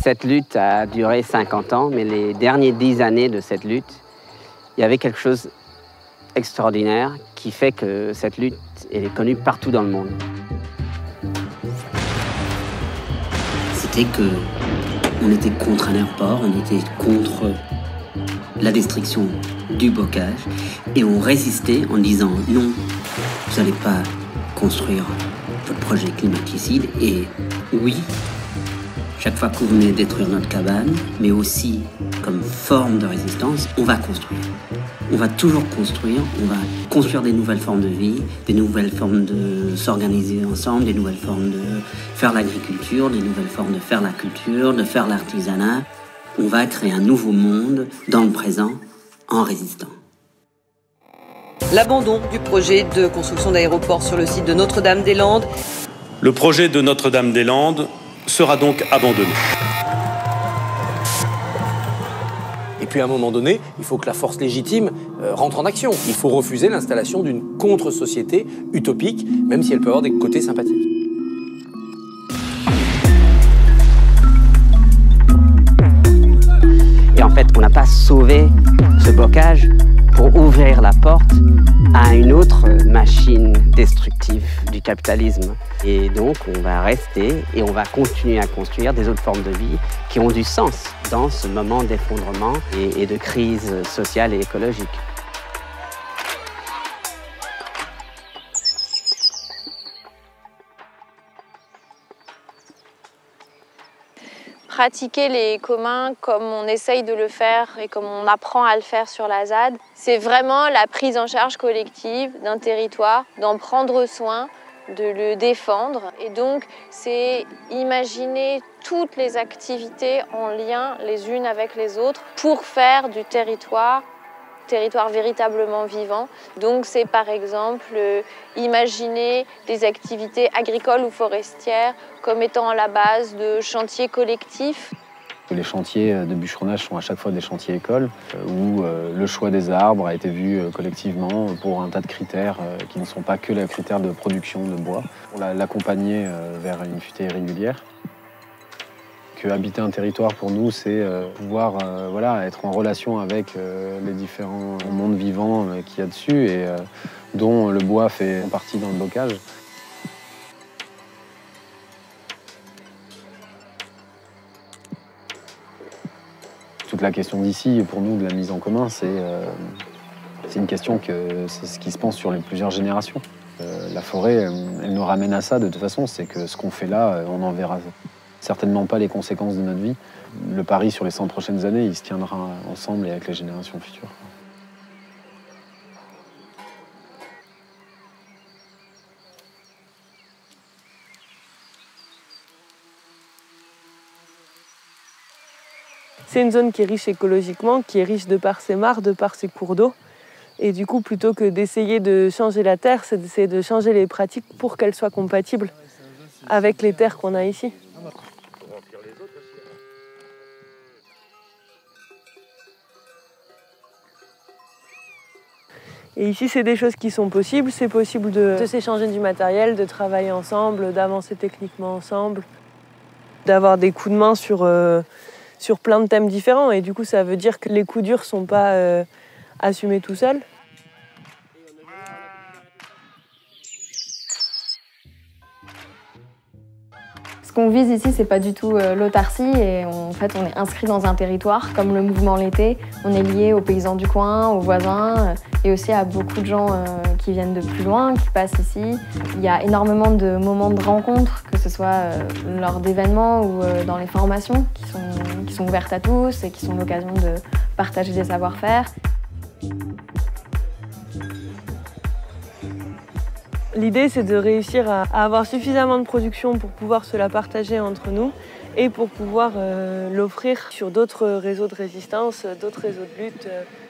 Cette lutte a duré 50 ans, mais les dernières 10 années de cette lutte, il y avait quelque chose d'extraordinaire qui fait que cette lutte elle est connue partout dans le monde. C'était qu'on était contre un aéroport, on était contre la destruction du bocage et on résistait en disant non, vous n'allez pas construire votre projet climaticide et oui, chaque fois que vous venez détruire notre cabane, mais aussi comme forme de résistance, on va construire. On va toujours construire, on va construire des nouvelles formes de vie, des nouvelles formes de s'organiser ensemble, des nouvelles formes de faire l'agriculture, des nouvelles formes de faire la culture, de faire l'artisanat. On va créer un nouveau monde dans le présent en résistant. L'abandon du projet de construction d'aéroport sur le site de Notre-Dame-des-Landes. Le projet de Notre-Dame-des-Landes sera donc abandonné. Et puis à un moment donné, il faut que la force légitime rentre en action. Il faut refuser l'installation d'une contre-société utopique, même si elle peut avoir des côtés sympathiques. Et en fait, on n'a pas sauvé ce bocage pour ouvrir la porte à une autre machine destructive du capitalisme. Et donc, on va rester et on va continuer à construire des autres formes de vie qui ont du sens dans ce moment d'effondrement et de crise sociale et écologique. Pratiquer les communs comme on essaye de le faire et comme on apprend à le faire sur la ZAD, c'est vraiment la prise en charge collective d'un territoire, d'en prendre soin, de le défendre. Et donc, c'est imaginer toutes les activités en lien les unes avec les autres pour faire du territoire véritablement vivant. Donc c'est par exemple imaginer des activités agricoles ou forestières comme étant la base de chantiers collectifs. Les chantiers de bûcheronnage sont à chaque fois des chantiers écoles où le choix des arbres a été vu collectivement pour un tas de critères qui ne sont pas que les critères de production de bois. Pour l'accompagner vers une futaie régulière. Habiter un territoire pour nous, c'est pouvoir être en relation avec les différents mondes vivants qu'il y a dessus et dont le bois fait partie dans le bocage. Toute la question d'ici, pour nous, de la mise en commun, c'est une question que c'est ce qui se pense sur les plusieurs générations. La forêt, elle nous ramène à ça de toute façon, c'est que ce qu'on fait là, on en verra certainement pas les conséquences de notre vie. Le pari sur les 100 prochaines années, il se tiendra ensemble et avec les générations futures. C'est une zone qui est riche écologiquement, qui est riche de par ses mares, de par ses cours d'eau. Et du coup, plutôt que d'essayer de changer la terre, c'est d'essayer de changer les pratiques pour qu'elles soient compatibles avec les terres qu'on a ici. Et ici, c'est des choses qui sont possibles. C'est possible de s'échanger du matériel, de travailler ensemble, d'avancer techniquement ensemble, d'avoir des coups de main sur plein de thèmes différents. Et du coup, ça veut dire que les coups durs ne sont pas assumés tout seuls. Ce qu'on vise ici, c'est pas du tout l'autarcie et en fait, on est inscrit dans un territoire comme le mouvement L'été. On est lié aux paysans du coin, aux voisins et aussi à beaucoup de gens qui viennent de plus loin, qui passent ici. Il y a énormément de moments de rencontre, que ce soit lors d'événements ou dans les formations qui sont ouvertes à tous et qui sont l'occasion de partager des savoir-faire. L'idée, c'est de réussir à avoir suffisamment de production pour pouvoir se la partager entre nous et pour pouvoir l'offrir sur d'autres réseaux de résistance, d'autres réseaux de lutte.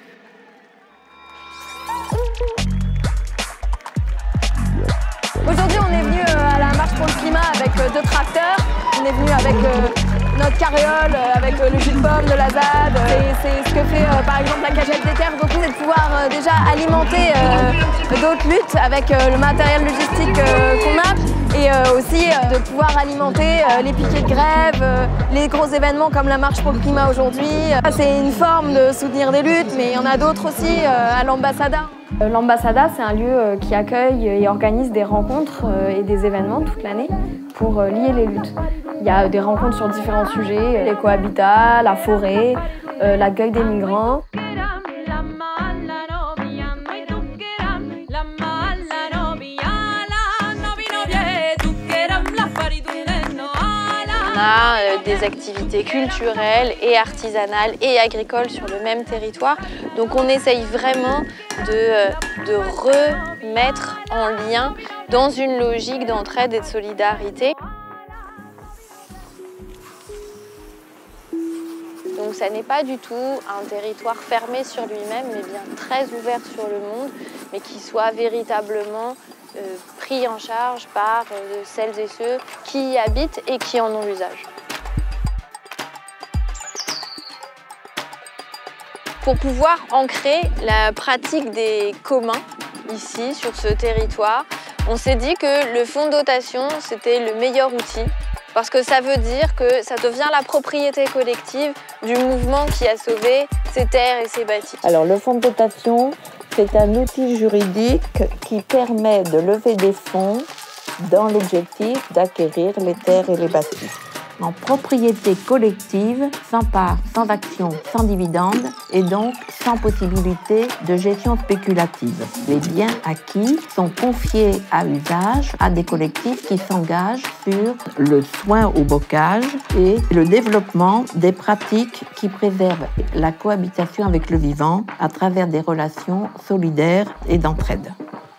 Aujourd'hui, on est venu à la marche pour le climat avec 2 tracteurs. On est venu avec notre carriole, avec le jus de pomme de la ZAD. C'est ce que fait par exemple la cagette des terres beaucoup, c'est de pouvoir déjà alimenter d'autres luttes avec le matériel logistique qu'on a. Et aussi de pouvoir alimenter les piquets de grève, les gros événements comme la marche pour le climat aujourd'hui. C'est une forme de soutenir des luttes, mais il y en a d'autres aussi à l'Ambasada. L'Ambasada, c'est un lieu qui accueille et organise des rencontres et des événements toute l'année pour lier les luttes. Il y a des rencontres sur différents sujets, l'écohabitat, la forêt, l'accueil des migrants. On a des activités culturelles et artisanales et agricoles sur le même territoire. Donc on essaye vraiment de remettre en lien dans une logique d'entraide et de solidarité. Donc ça n'est pas du tout un territoire fermé sur lui-même, mais bien très ouvert sur le monde, mais qui soit véritablement pris en charge par celles et ceux qui y habitent et qui en ont l'usage. Pour pouvoir ancrer la pratique des communs ici, sur ce territoire, on s'est dit que le fonds de dotation, c'était le meilleur outil, parce que ça veut dire que ça devient la propriété collective du mouvement qui a sauvé ces terres et ces bâtis. Alors le fonds de dotation, c'est un outil juridique qui permet de lever des fonds dans l'objectif d'acquérir les terres et les bâtis. En propriété collective, sans part, sans action, sans dividende et donc sans possibilité de gestion spéculative. Les biens acquis sont confiés à usage à des collectifs qui s'engagent sur le soin au bocage et le développement des pratiques qui préservent la cohabitation avec le vivant à travers des relations solidaires et d'entraide.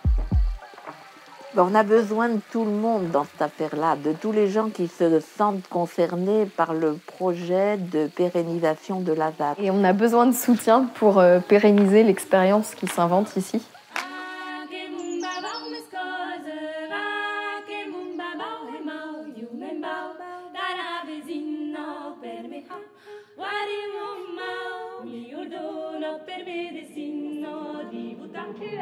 On a besoin de tout le monde dans cette affaire-là, de tous les gens qui se sentent concernés par le projet de pérennisation de la ZAD. Et on a besoin de soutien pour pérenniser l'expérience qui s'invente ici. Guardi un mau, mi ordono per me destino di buttarti